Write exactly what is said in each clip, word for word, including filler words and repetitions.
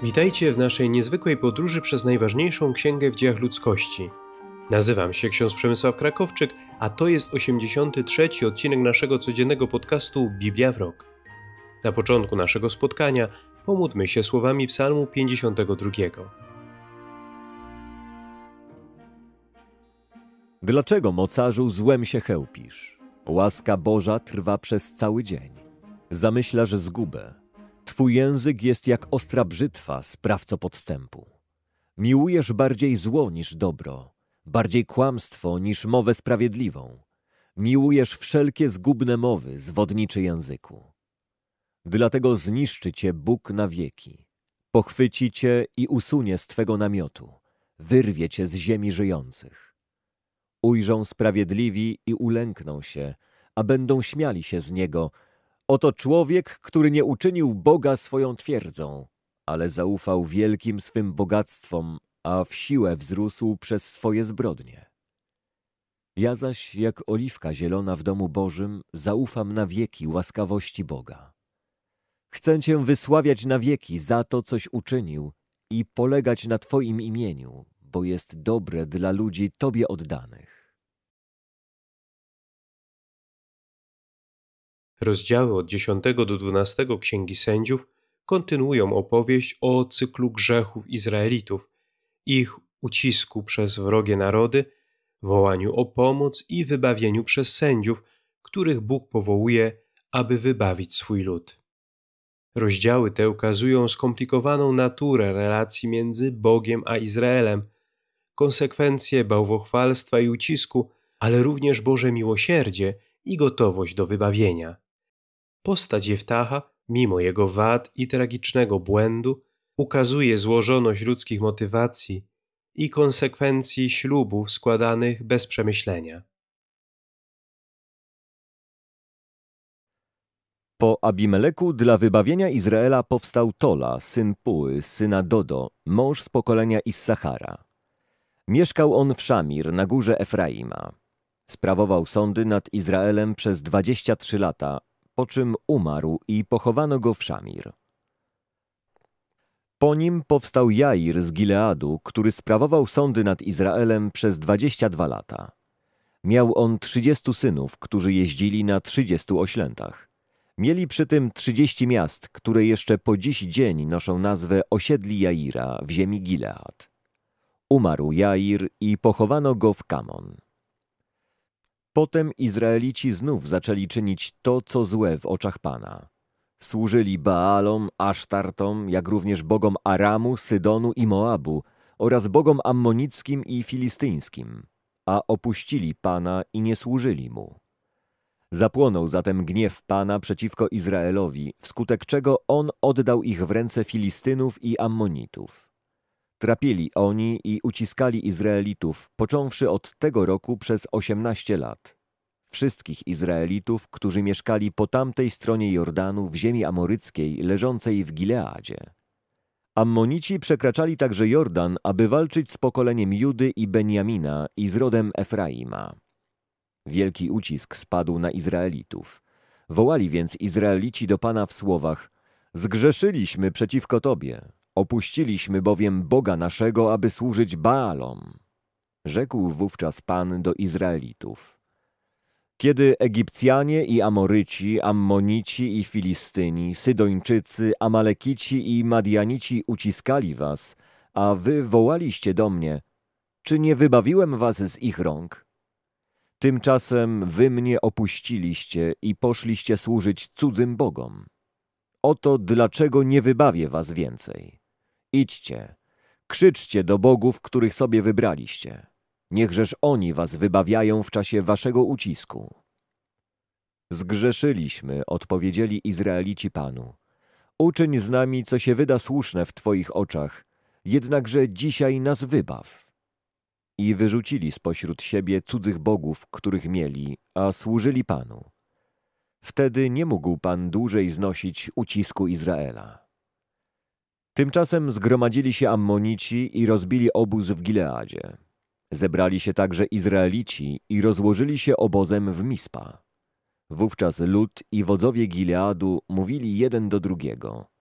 Witajcie w naszej niezwykłej podróży przez najważniejszą księgę w dziejach ludzkości. Nazywam się ksiądz Przemysław Krakowczyk, a to jest osiemdziesiąty trzeci odcinek naszego codziennego podcastu Biblia w rok. Na początku naszego spotkania pomódlmy się słowami psalmu pięćdziesiątego drugiego. Dlaczego, mocarzu, złem się chełpisz? Łaska Boża trwa przez cały dzień. Zamyślasz zgubę. Twój język jest jak ostra brzytwa, sprawco podstępu. Miłujesz bardziej zło niż dobro, bardziej kłamstwo niż mowę sprawiedliwą. Miłujesz wszelkie zgubne mowy, zwodniczy języku. Dlatego zniszczy cię Bóg na wieki. Pochwyci cię i usunie z twego namiotu. Wyrwie cię z ziemi żyjących. Ujrzą sprawiedliwi i ulękną się, a będą śmiali się z niego. Oto człowiek, który nie uczynił Boga swoją twierdzą, ale zaufał wielkim swym bogactwom, a w siłę wzrósł przez swoje zbrodnie. Ja zaś, jak oliwka zielona w domu Bożym, zaufam na wieki łaskawości Boga. Chcę Cię wysławiać na wieki za to, coś uczynił i polegać na Twoim imieniu, bo jest dobre dla ludzi Tobie oddanych. Rozdziały od dziesiątego do dwunastego Księgi Sędziów kontynuują opowieść o cyklu grzechów Izraelitów, ich ucisku przez wrogie narody, wołaniu o pomoc i wybawieniu przez sędziów, których Bóg powołuje, aby wybawić swój lud. Rozdziały te ukazują skomplikowaną naturę relacji między Bogiem a Izraelem, konsekwencje bałwochwalstwa i ucisku, ale również Boże miłosierdzie i gotowość do wybawienia. Postać Jeftacha, mimo jego wad i tragicznego błędu, ukazuje złożoność ludzkich motywacji i konsekwencji ślubów składanych bez przemyślenia. Po Abimeleku dla wybawienia Izraela powstał Tola, syn Puły, syna Dodo, mąż z pokolenia Issachara. Mieszkał on w Szamir, na górze Efraima. Sprawował sądy nad Izraelem przez dwadzieścia trzy lata, po czym umarł i pochowano go w Szamir. Po nim powstał Jair z Gileadu, który sprawował sądy nad Izraelem przez dwadzieścia dwa lata. Miał on trzydziestu synów, którzy jeździli na trzydziestu oślętach. Mieli przy tym trzydzieści miast, które jeszcze po dziś dzień noszą nazwę osiedli Jaira w ziemi Gilead. Umarł Jair i pochowano go w Kamon. Potem Izraelici znów zaczęli czynić to, co złe w oczach Pana. Służyli Baalom, Asztartom, jak również bogom Aramu, Sydonu i Moabu oraz bogom ammonickim i filistyńskim, a opuścili Pana i nie służyli Mu. Zapłonął zatem gniew Pana przeciwko Izraelowi, wskutek czego On oddał ich w ręce Filistynów i Ammonitów. Trapili oni i uciskali Izraelitów, począwszy od tego roku przez osiemnaście lat. Wszystkich Izraelitów, którzy mieszkali po tamtej stronie Jordanu w ziemi amoryckiej, leżącej w Gileadzie. Ammonici przekraczali także Jordan, aby walczyć z pokoleniem Judy i Benjamina i z rodem Efraima. Wielki ucisk spadł na Izraelitów. Wołali więc Izraelici do Pana w słowach: zgrzeszyliśmy przeciwko Tobie. Opuściliśmy bowiem Boga naszego, aby służyć Baalom. Rzekł wówczas Pan do Izraelitów: kiedy Egipcjanie i Amoryci, Ammonici i Filistyni, Sydończycy, Amalekici i Madianici uciskali was, a wy wołaliście do mnie, czy nie wybawiłem was z ich rąk? Tymczasem wy mnie opuściliście i poszliście służyć cudzym bogom. Oto dlaczego nie wybawię was więcej. Idźcie, krzyczcie do bogów, których sobie wybraliście. Niechżeż oni was wybawiają w czasie waszego ucisku. Zgrzeszyliśmy, odpowiedzieli Izraelici Panu. Uczyń z nami, co się wyda słuszne w Twoich oczach, jednakże dzisiaj nas wybaw. I wyrzucili spośród siebie cudzych bogów, których mieli, a służyli Panu. Wtedy nie mógł Pan dłużej znosić ucisku Izraela. Tymczasem zgromadzili się Ammonici i rozbili obóz w Gileadzie. Zebrali się także Izraelici i rozłożyli się obozem w Mispa. Wówczas lud i wodzowie Gileadu mówili jeden do drugiego: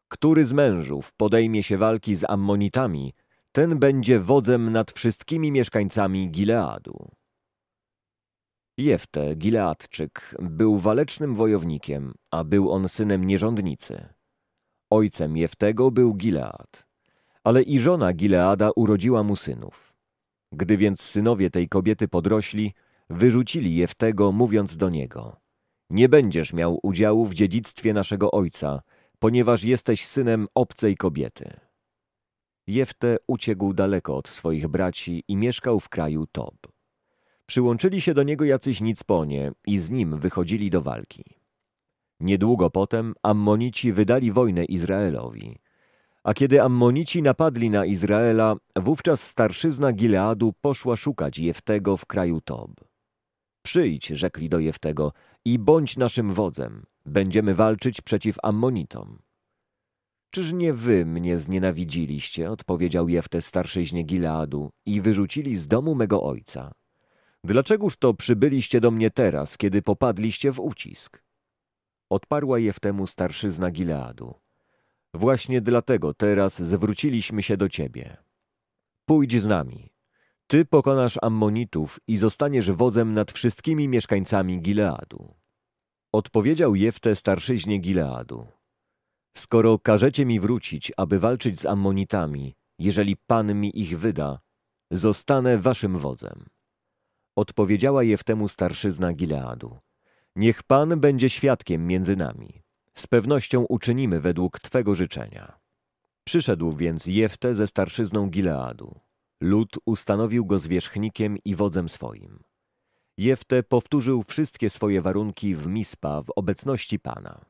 który z mężów podejmie się walki z Ammonitami, ten będzie wodzem nad wszystkimi mieszkańcami Gileadu. Jefte, Gileadczyk, był walecznym wojownikiem, a był on synem nierządnicy. Ojcem Jeftego był Gilead, ale i żona Gileada urodziła mu synów. Gdy więc synowie tej kobiety podrośli, wyrzucili Jeftego, mówiąc do niego: nie będziesz miał udziału w dziedzictwie naszego ojca, ponieważ jesteś synem obcej kobiety. Jefte uciekł daleko od swoich braci i mieszkał w kraju Tob. Przyłączyli się do niego jacyś Nicponie i z nim wychodzili do walki. Niedługo potem Ammonici wydali wojnę Izraelowi. A kiedy Ammonici napadli na Izraela, wówczas starszyzna Gileadu poszła szukać Jeftego w kraju Tob. Przyjdź, rzekli do Jeftego, i bądź naszym wodzem. Będziemy walczyć przeciw Ammonitom. Czyż nie wy mnie znienawidziliście, odpowiedział Jefte starszyźnie Gileadu, i wyrzucili z domu mego ojca? Dlaczegoż to przybyliście do mnie teraz, kiedy popadliście w ucisk? Odparła Jeftemu starszyzna Gileadu: właśnie dlatego teraz zwróciliśmy się do ciebie. Pójdź z nami. Ty pokonasz Ammonitów i zostaniesz wodzem nad wszystkimi mieszkańcami Gileadu. Odpowiedział Jefte starszyźnie Gileadu: skoro każecie mi wrócić, aby walczyć z Ammonitami, jeżeli Pan mi ich wyda, zostanę waszym wodzem. Odpowiedziała Jeftemu starszyzna Gileadu: niech Pan będzie świadkiem między nami. Z pewnością uczynimy według twego życzenia. Przyszedł więc Jefte ze starszyzną Gileadu. Lud ustanowił go zwierzchnikiem i wodzem swoim. Jefte powtórzył wszystkie swoje warunki w Mispa w obecności Pana.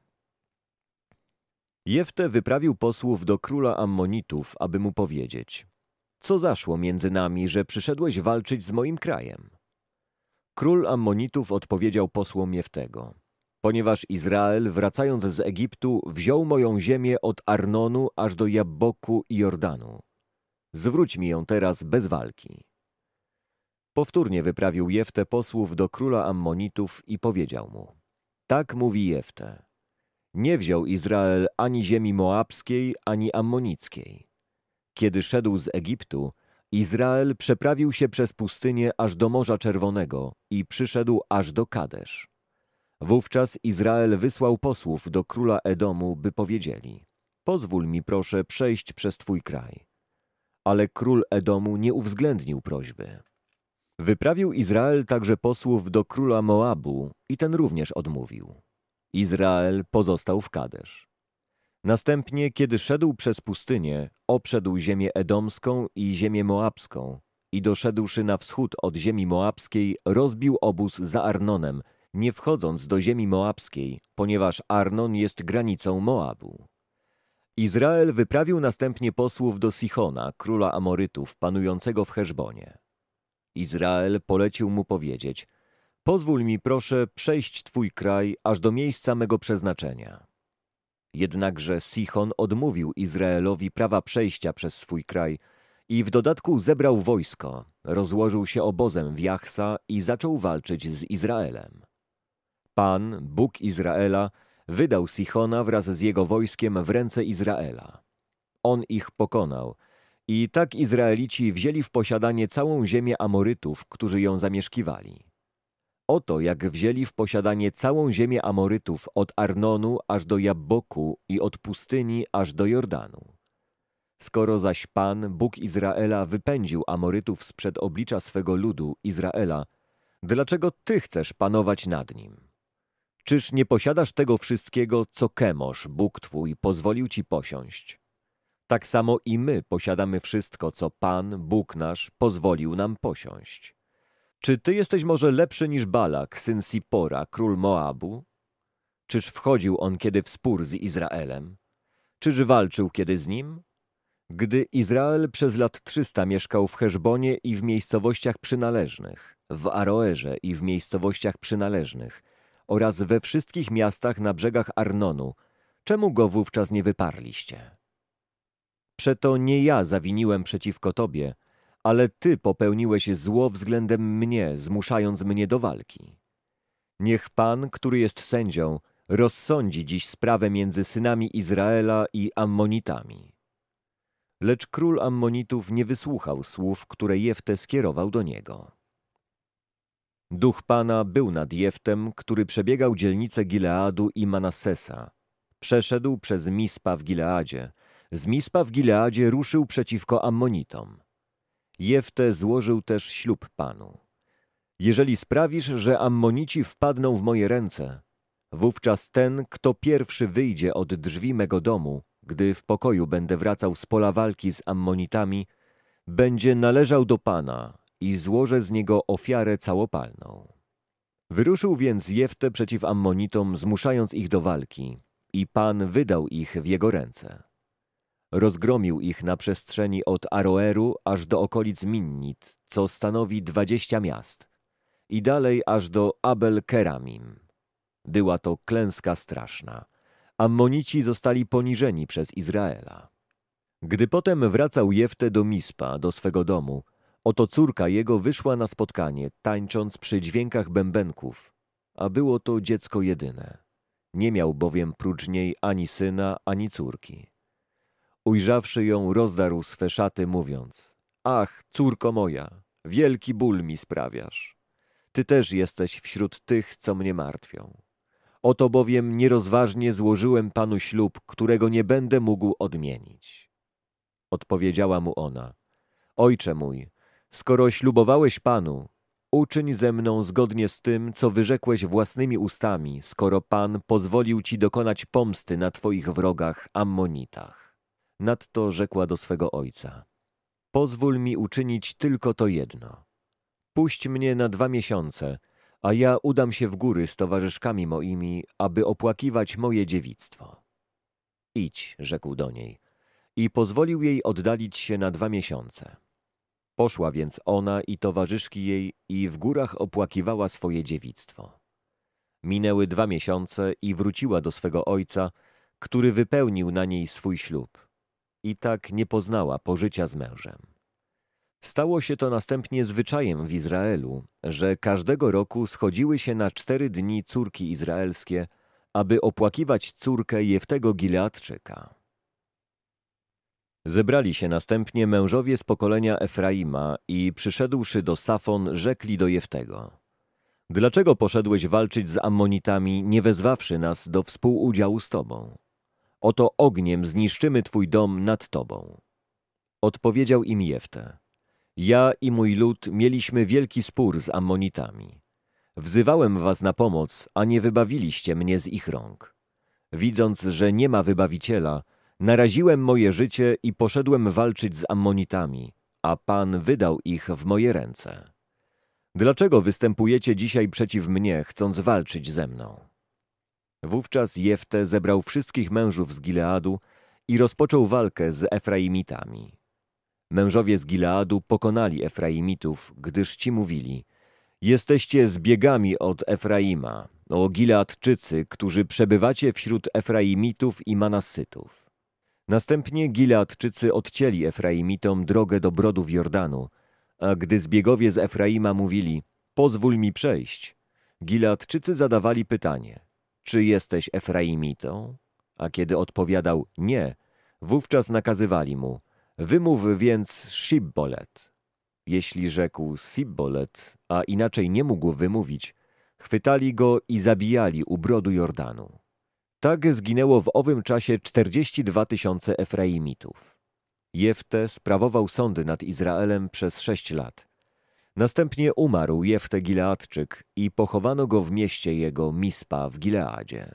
Jefte wyprawił posłów do króla Ammonitów, aby mu powiedzieć: co zaszło między nami, że przyszedłeś walczyć z moim krajem? Król Ammonitów odpowiedział posłom Jeftego: ponieważ Izrael, wracając z Egiptu, wziął moją ziemię od Arnonu aż do Jabboku i Jordanu. Zwróć mi ją teraz bez walki. Powtórnie wyprawił Jefte posłów do króla Ammonitów i powiedział mu: tak mówi Jefte: nie wziął Izrael ani ziemi moabskiej, ani ammonickiej. Kiedy szedł z Egiptu, Izrael przeprawił się przez pustynię aż do Morza Czerwonego i przyszedł aż do Kadesz. Wówczas Izrael wysłał posłów do króla Edomu, by powiedzieli: pozwól mi proszę przejść przez twój kraj. Ale król Edomu nie uwzględnił prośby. Wyprawił Izrael także posłów do króla Moabu i ten również odmówił. Izrael pozostał w Kadesz. Następnie, kiedy szedł przez pustynię, obszedł ziemię edomską i ziemię moabską i doszedłszy na wschód od ziemi moabskiej, rozbił obóz za Arnonem, nie wchodząc do ziemi moabskiej, ponieważ Arnon jest granicą Moabu. Izrael wyprawił następnie posłów do Sichona, króla Amorytów, panującego w Heszbonie. Izrael polecił mu powiedzieć: pozwól mi proszę przejść twój kraj aż do miejsca mego przeznaczenia. Jednakże Sichon odmówił Izraelowi prawa przejścia przez swój kraj i w dodatku zebrał wojsko, rozłożył się obozem w Jachsa i zaczął walczyć z Izraelem. Pan, Bóg Izraela, wydał Sichona wraz z jego wojskiem w ręce Izraela. On ich pokonał i tak Izraelici wzięli w posiadanie całą ziemię Amorytów, którzy ją zamieszkiwali. Oto jak wzięli w posiadanie całą ziemię Amorytów od Arnonu aż do Jabboku i od pustyni aż do Jordanu. Skoro zaś Pan, Bóg Izraela, wypędził Amorytów sprzed oblicza swego ludu, Izraela, dlaczego ty chcesz panować nad nim? Czyż nie posiadasz tego wszystkiego, co Kemosz, Bóg twój, pozwolił ci posiąść? Tak samo i my posiadamy wszystko, co Pan, Bóg nasz, pozwolił nam posiąść. Czy ty jesteś może lepszy niż Balak, syn Sipora, król Moabu? Czyż wchodził on kiedy w spór z Izraelem? Czyż walczył kiedy z nim? Gdy Izrael przez lat trzysta mieszkał w Heszbonie i w miejscowościach przynależnych, w Aroerze i w miejscowościach przynależnych oraz we wszystkich miastach na brzegach Arnonu, czemu go wówczas nie wyparliście? Przeto nie ja zawiniłem przeciwko tobie, ale ty popełniłeś zło względem mnie, zmuszając mnie do walki. Niech Pan, który jest sędzią, rozsądzi dziś sprawę między synami Izraela i Ammonitami. Lecz król Ammonitów nie wysłuchał słów, które Jefte skierował do niego. Duch Pana był nad Jeftem, który przebiegał dzielnice Gileadu i Manassesa. Przeszedł przez Mispa w Gileadzie. Z Mispa w Gileadzie ruszył przeciwko Ammonitom. Jefte złożył też ślub Panu. Jeżeli sprawisz, że Ammonici wpadną w moje ręce, wówczas ten, kto pierwszy wyjdzie od drzwi mego domu, gdy w pokoju będę wracał z pola walki z Ammonitami, będzie należał do Pana i złożę z niego ofiarę całopalną. Wyruszył więc Jefte przeciw Ammonitom, zmuszając ich do walki, i Pan wydał ich w jego ręce. Rozgromił ich na przestrzeni od Aroeru aż do okolic Minnit, co stanowi dwadzieścia miast, i dalej aż do Abel-Keramim. Była to klęska straszna. Ammonici zostali poniżeni przez Izraela. Gdy potem wracał Jefte do Mispa, do swego domu, oto córka jego wyszła na spotkanie, tańcząc przy dźwiękach bębenków, a było to dziecko jedyne. Nie miał bowiem prócz niej ani syna, ani córki. Ujrzawszy ją, rozdarł swe szaty, mówiąc: ach, córko moja, wielki ból mi sprawiasz. Ty też jesteś wśród tych, co mnie martwią. Oto bowiem nierozważnie złożyłem Panu ślub, którego nie będę mógł odmienić. Odpowiedziała mu ona: ojcze mój, skoro ślubowałeś Panu, uczyń ze mną zgodnie z tym, co wyrzekłeś własnymi ustami, skoro Pan pozwolił ci dokonać pomsty na twoich wrogach, Ammonitach. Nadto rzekła do swego ojca: pozwól mi uczynić tylko to jedno. Puść mnie na dwa miesiące, a ja udam się w góry z towarzyszkami moimi, aby opłakiwać moje dziewictwo. Idź, rzekł do niej, i pozwolił jej oddalić się na dwa miesiące. Poszła więc ona i towarzyszki jej i w górach opłakiwała swoje dziewictwo. Minęły dwa miesiące i wróciła do swego ojca, który wypełnił na niej swój ślub. I tak nie poznała pożycia z mężem. Stało się to następnie zwyczajem w Izraelu, że każdego roku schodziły się na cztery dni córki izraelskie, aby opłakiwać córkę Jeftego Gileadczyka. Zebrali się następnie mężowie z pokolenia Efraima i przyszedłszy do Safon, rzekli do Jeftego: dlaczego poszedłeś walczyć z Ammonitami, nie wezwawszy nas do współudziału z tobą? Oto ogniem zniszczymy twój dom nad tobą. Odpowiedział im Jefte: ja i mój lud mieliśmy wielki spór z Ammonitami. Wzywałem was na pomoc, a nie wybawiliście mnie z ich rąk. Widząc, że nie ma wybawiciela, naraziłem moje życie i poszedłem walczyć z Ammonitami, a Pan wydał ich w moje ręce. Dlaczego występujecie dzisiaj przeciw mnie, chcąc walczyć ze mną? Wówczas Jefte zebrał wszystkich mężów z Gileadu i rozpoczął walkę z Efraimitami. Mężowie z Gileadu pokonali Efraimitów, gdyż ci mówili: jesteście zbiegami od Efraima, o Gileadczycy, którzy przebywacie wśród Efraimitów i Manassytów. Następnie Gileadczycy odcięli Efraimitom drogę do brodów Jordanu, a gdy zbiegowie z Efraima mówili: pozwól mi przejść, Gileadczycy zadawali pytanie: czy jesteś Efraimitą? A kiedy odpowiadał: nie, wówczas nakazywali mu: wymów więc Sibbolet. Jeśli rzekł Sibbolet, a inaczej nie mógł wymówić, chwytali go i zabijali u brodu Jordanu. Tak zginęło w owym czasie czterdzieści dwa tysiące Efraimitów. Jefte sprawował sądy nad Izraelem przez sześć lat. Następnie umarł Jefte Gileadczyk i pochowano go w mieście jego Mispa w Gileadzie.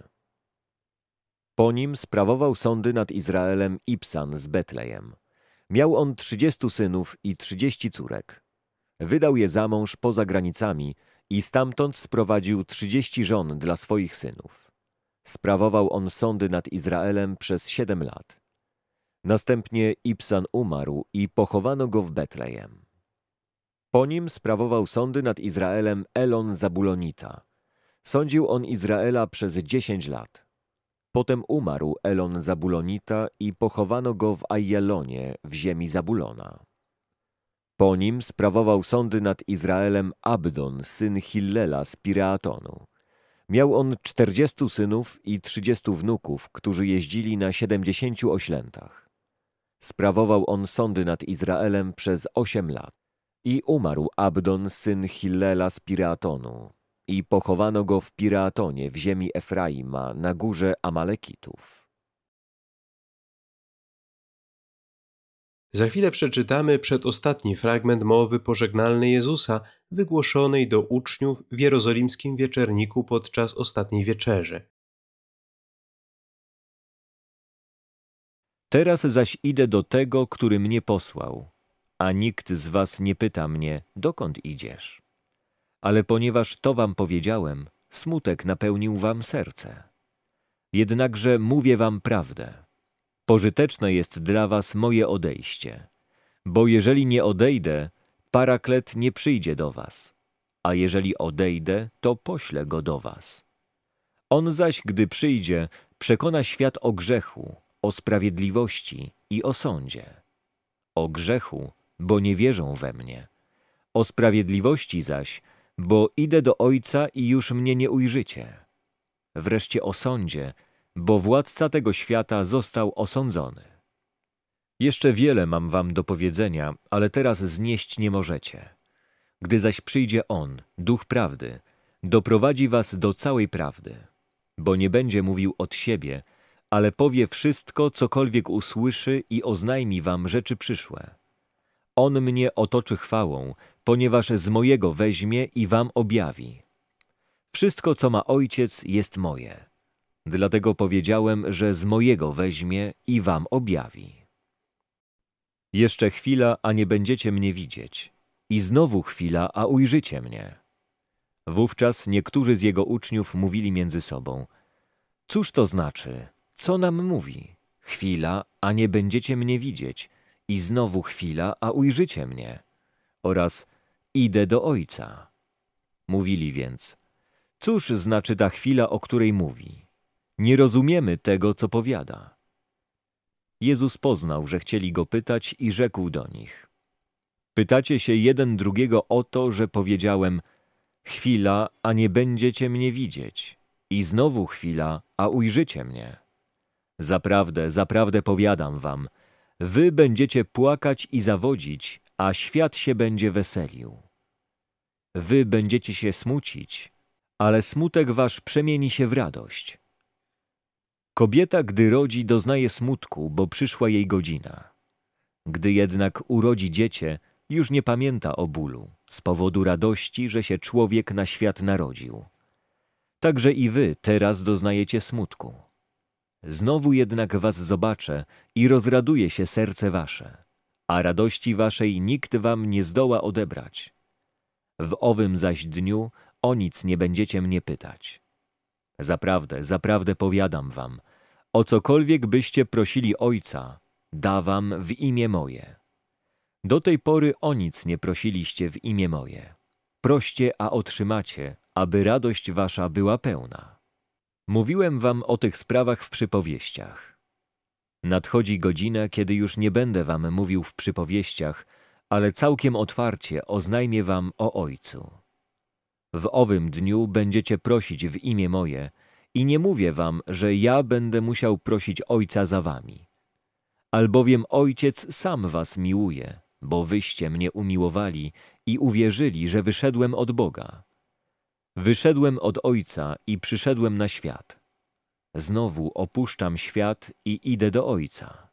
Po nim sprawował sądy nad Izraelem Ibsan z Betlejem. Miał on trzydziestu synów i trzydzieści córek. Wydał je za mąż poza granicami i stamtąd sprowadził trzydzieści żon dla swoich synów. Sprawował on sądy nad Izraelem przez siedem lat. Następnie Ibsan umarł i pochowano go w Betlejem. Po nim sprawował sądy nad Izraelem Elon Zabulonita. Sądził on Izraela przez dziesięć lat. Potem umarł Elon Zabulonita i pochowano go w Ajjalonie w ziemi Zabulona. Po nim sprawował sądy nad Izraelem Abdon, syn Hillela z Pireatonu. Miał on czterdziestu synów i trzydziestu wnuków, którzy jeździli na siedemdziesięciu oślętach. Sprawował on sądy nad Izraelem przez osiem lat. I umarł Abdon, syn Hillela z Pireatonu, i pochowano go w Pireatonie w ziemi Efraima na górze Amalekitów. Za chwilę przeczytamy przedostatni fragment mowy pożegnalnej Jezusa, wygłoszonej do uczniów w jerozolimskim wieczerniku podczas ostatniej wieczerzy. Teraz zaś idę do tego, który mnie posłał, a nikt z was nie pyta mnie, dokąd idziesz. Ale ponieważ to wam powiedziałem, smutek napełnił wam serce. Jednakże mówię wam prawdę. Pożyteczne jest dla was moje odejście, bo jeżeli nie odejdę, Paraklet nie przyjdzie do was, a jeżeli odejdę, to poślę go do was. On zaś, gdy przyjdzie, przekona świat o grzechu, o sprawiedliwości i o sądzie. O grzechu, bo nie wierzą we mnie. O sprawiedliwości zaś, bo idę do Ojca i już mnie nie ujrzycie. Wreszcie o sądzie, bo władca tego świata został osądzony. Jeszcze wiele mam wam do powiedzenia, ale teraz znieść nie możecie. Gdy zaś przyjdzie On, Duch Prawdy, doprowadzi was do całej prawdy, bo nie będzie mówił od siebie, ale powie wszystko, cokolwiek usłyszy i oznajmi wam rzeczy przyszłe. On mnie otoczy chwałą, ponieważ z mojego weźmie i wam objawi. Wszystko, co ma Ojciec, jest moje. Dlatego powiedziałem, że z mojego weźmie i wam objawi. Jeszcze chwila, a nie będziecie mnie widzieć. I znowu chwila, a ujrzycie mnie. Wówczas niektórzy z jego uczniów mówili między sobą: cóż to znaczy? Co nam mówi? Chwila, a nie będziecie mnie widzieć. I znowu chwila, a ujrzycie mnie. Oraz idę do Ojca. Mówili więc: cóż znaczy ta chwila, o której mówi? Nie rozumiemy tego, co powiada. Jezus poznał, że chcieli go pytać i rzekł do nich: pytacie się jeden drugiego o to, że powiedziałem: chwila, a nie będziecie mnie widzieć. I znowu chwila, a ujrzycie mnie. Zaprawdę, zaprawdę powiadam wam, wy będziecie płakać i zawodzić, a świat się będzie weselił. Wy będziecie się smucić, ale smutek wasz przemieni się w radość. Kobieta, gdy rodzi, doznaje smutku, bo przyszła jej godzina. Gdy jednak urodzi dziecię, już nie pamięta o bólu, z powodu radości, że się człowiek na świat narodził. Także i wy teraz doznajecie smutku. Znowu jednak was zobaczę i rozraduje się serce wasze, a radości waszej nikt wam nie zdoła odebrać. W owym zaś dniu o nic nie będziecie mnie pytać. Zaprawdę, zaprawdę powiadam wam, o cokolwiek byście prosili Ojca, da wam w imię moje. Do tej pory o nic nie prosiliście w imię moje. Proście, a otrzymacie, aby radość wasza była pełna. Mówiłem wam o tych sprawach w przypowieściach. Nadchodzi godzina, kiedy już nie będę wam mówił w przypowieściach, ale całkiem otwarcie oznajmię wam o Ojcu. W owym dniu będziecie prosić w imię moje i nie mówię wam, że ja będę musiał prosić Ojca za wami. Albowiem Ojciec sam was miłuje, bo wyście mnie umiłowali i uwierzyli, że wyszedłem od Boga. Wyszedłem od Ojca i przyszedłem na świat. Znowu opuszczam świat i idę do Ojca.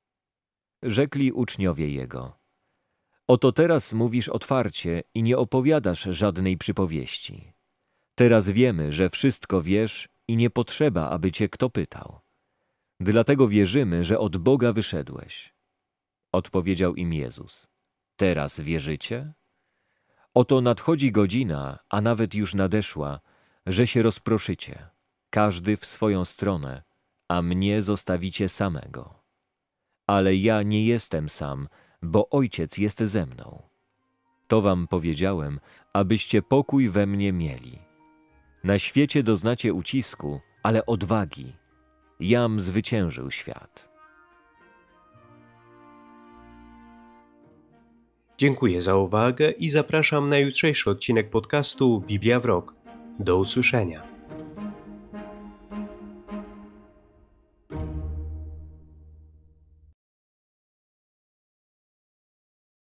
Rzekli uczniowie Jego: oto teraz mówisz otwarcie i nie opowiadasz żadnej przypowieści. Teraz wiemy, że wszystko wiesz i nie potrzeba, aby cię kto pytał. Dlatego wierzymy, że od Boga wyszedłeś. Odpowiedział im Jezus: teraz wierzycie? Oto nadchodzi godzina, a nawet już nadeszła, że się rozproszycie, każdy w swoją stronę, a mnie zostawicie samego. Ale ja nie jestem sam, bo Ojciec jest ze mną. To wam powiedziałem, abyście pokój we mnie mieli. Na świecie doznacie ucisku, ale odwagi. Jam zwyciężył świat. Dziękuję za uwagę i zapraszam na jutrzejszy odcinek podcastu Biblia w rok. Do usłyszenia.